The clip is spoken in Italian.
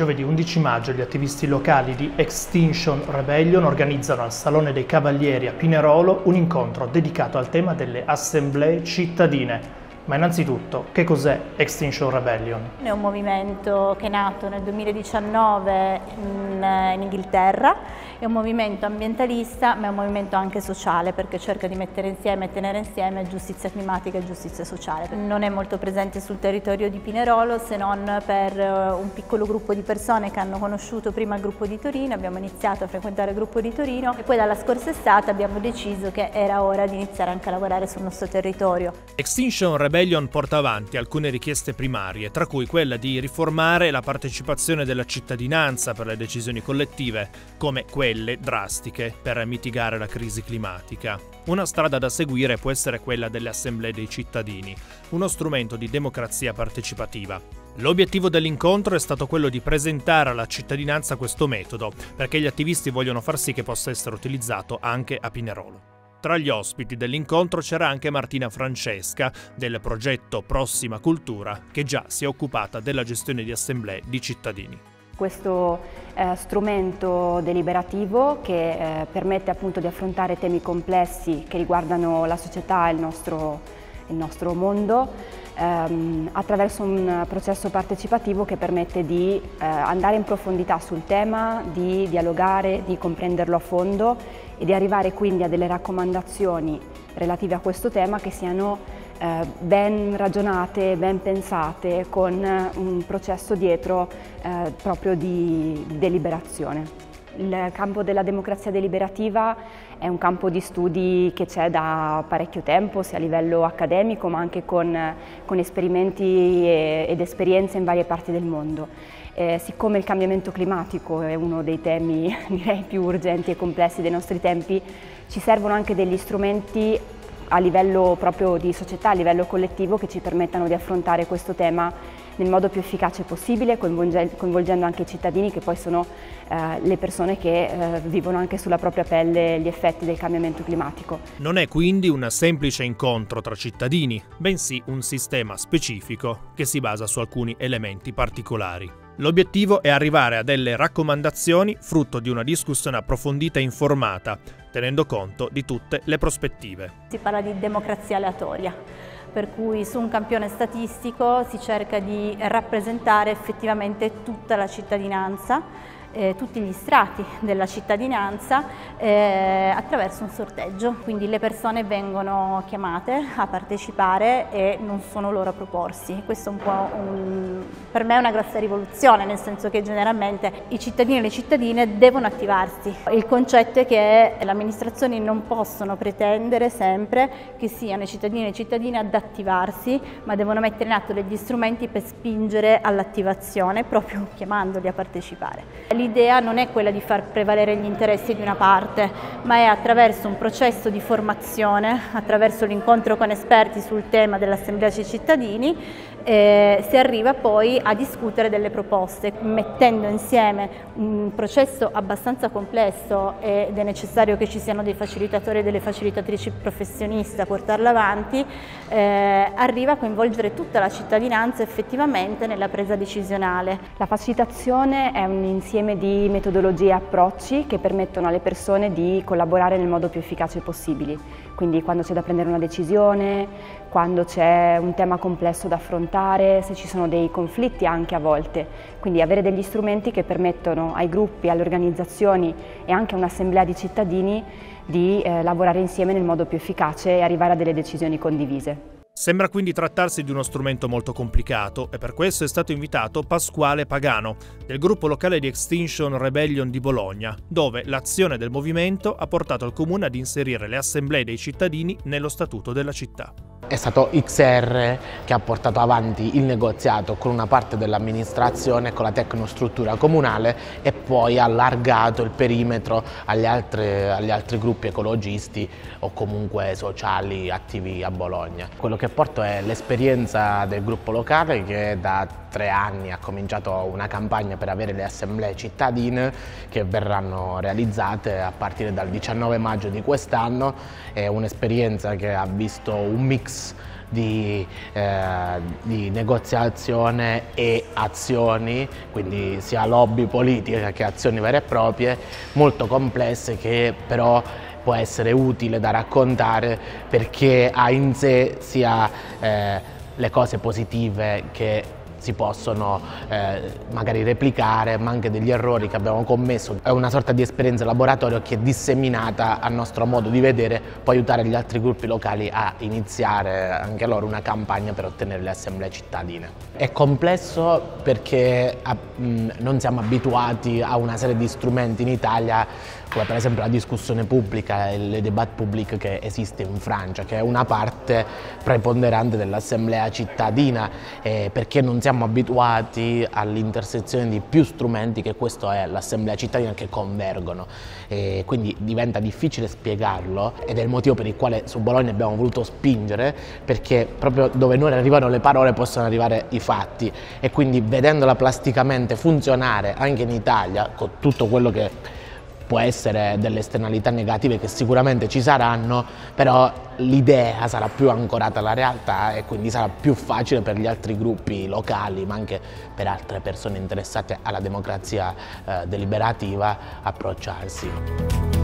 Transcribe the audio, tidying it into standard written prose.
Giovedì 11 maggio gli attivisti locali di Extinction Rebellion organizzano al Salone dei Cavalieri a Pinerolo un incontro dedicato al tema delle assemblee cittadine. Ma innanzitutto, che cos'è Extinction Rebellion? È un movimento che è nato nel 2019 in Inghilterra, è un movimento ambientalista ma è un movimento anche sociale perché cerca di mettere insieme e tenere insieme giustizia climatica e giustizia sociale. Non è molto presente sul territorio di Pinerolo se non per un piccolo gruppo di persone che hanno conosciuto prima il gruppo di Torino, abbiamo iniziato a frequentare il gruppo di Torino e poi dalla scorsa estate abbiamo deciso che era ora di iniziare anche a lavorare sul nostro territorio. Extinction Rebellion porta avanti alcune richieste primarie, tra cui quella di riformare la partecipazione della cittadinanza per le decisioni collettive, come quelle drastiche per mitigare la crisi climatica. Una strada da seguire può essere quella delle assemblee dei cittadini, uno strumento di democrazia partecipativa. L'obiettivo dell'incontro è stato quello di presentare alla cittadinanza questo metodo, perché gli attivisti vogliono far sì che possa essere utilizzato anche a Pinerolo. Tra gli ospiti dell'incontro c'era anche Martina Francesca del progetto Prossima Cultura, che già si è occupata della gestione di assemblee di cittadini. Questo strumento deliberativo che permette appunto di affrontare temi complessi che riguardano la società e il nostro mondo attraverso un processo partecipativo che permette di andare in profondità sul tema, di dialogare, di comprenderlo a fondo e di arrivare quindi a delle raccomandazioni relative a questo tema che siano ben ragionate, ben pensate, con un processo dietro proprio di deliberazione. Il campo della democrazia deliberativa è un campo di studi che c'è da parecchio tempo, sia a livello accademico ma anche con esperimenti ed esperienze in varie parti del mondo. Siccome il cambiamento climatico è uno dei temi direi più urgenti e complessi dei nostri tempi, ci servono anche degli strumenti a livello proprio di società, a livello collettivo, che ci permettano di affrontare questo tema nel modo più efficace possibile, coinvolgendo anche i cittadini che poi sono le persone che vivono anche sulla propria pelle gli effetti del cambiamento climatico. Non è quindi un semplice incontro tra cittadini, bensì un sistema specifico che si basa su alcuni elementi particolari. L'obiettivo è arrivare a delle raccomandazioni frutto di una discussione approfondita e informata, tenendo conto di tutte le prospettive. Si parla di democrazia aleatoria, per cui su un campione statistico si cerca di rappresentare effettivamente tutta la cittadinanza, tutti gli strati della cittadinanza attraverso un sorteggio, quindi le persone vengono chiamate a partecipare e non sono loro a proporsi. Questo è un po' per me è una grossa rivoluzione, nel senso che generalmente i cittadini e le cittadine devono attivarsi. Il concetto è che le amministrazioni non possono pretendere sempre che siano i cittadini e le cittadine ad attivarsi, ma devono mettere in atto degli strumenti per spingere all'attivazione, proprio chiamandoli a partecipare. L'idea non è quella di far prevalere gli interessi di una parte, ma è attraverso un processo di formazione, attraverso l'incontro con esperti sul tema dell'assemblea dei cittadini, si arriva poi a discutere delle proposte, mettendo insieme un processo abbastanza complesso ed è necessario che ci siano dei facilitatori e delle facilitatrici professioniste a portarlo avanti, arriva a coinvolgere tutta la cittadinanza effettivamente nella presa decisionale. La facilitazione è un insieme di metodologie e approcci che permettono alle persone di collaborare nel modo più efficace possibile. Quindi quando c'è da prendere una decisione, quando c'è un tema complesso da affrontare, se ci sono dei conflitti anche a volte. Quindi avere degli strumenti che permettono ai gruppi, alle organizzazioni e anche a un'assemblea di cittadini di lavorare insieme nel modo più efficace e arrivare a delle decisioni condivise. Sembra quindi trattarsi di uno strumento molto complicato e per questo è stato invitato Pasquale Pagano, del gruppo locale di Extinction Rebellion di Bologna, dove l'azione del movimento ha portato il comune ad inserire le assemblee dei cittadini nello statuto della città. È stato XR che ha portato avanti il negoziato con una parte dell'amministrazione e con la tecnostruttura comunale e poi ha allargato il perimetro agli altri gruppi ecologisti o comunque sociali attivi a Bologna. Quello che porto è l'esperienza del gruppo locale che da 3 anni ha cominciato una campagna per avere le assemblee cittadine che verranno realizzate a partire dal 19 maggio di quest'anno. È un'esperienza che ha visto un mix mix di negoziazione e azioni, quindi sia lobby politica che azioni vere e proprie, molto complesse, che però può essere utile da raccontare perché ha in sé sia le cose positive che si possono magari replicare, ma anche degli errori che abbiamo commesso. È una sorta di esperienza laboratorio che, disseminata a nostro modo di vedere, può aiutare gli altri gruppi locali a iniziare anche loro una campagna per ottenere le assemblee cittadine. È complesso perché non siamo abituati a una serie di strumenti in Italia, come per esempio la discussione pubblica e le débat public che esiste in Francia, che è una parte preponderante dell'assemblea cittadina, perché non siamo abituati all'intersezione di più strumenti che questo è l'assemblea cittadina, che convergono, quindi diventa difficile spiegarlo, ed è il motivo per il quale su Bologna abbiamo voluto spingere, perché proprio dove non arrivano le parole possono arrivare i fatti, e quindi vedendola plasticamente funzionare anche in Italia, con tutto quello che può essere delle esternalità negative che sicuramente ci saranno, però l'idea sarà più ancorata alla realtà e quindi sarà più facile per gli altri gruppi locali, ma anche per altre persone interessate alla democrazia deliberativa, approcciarsi.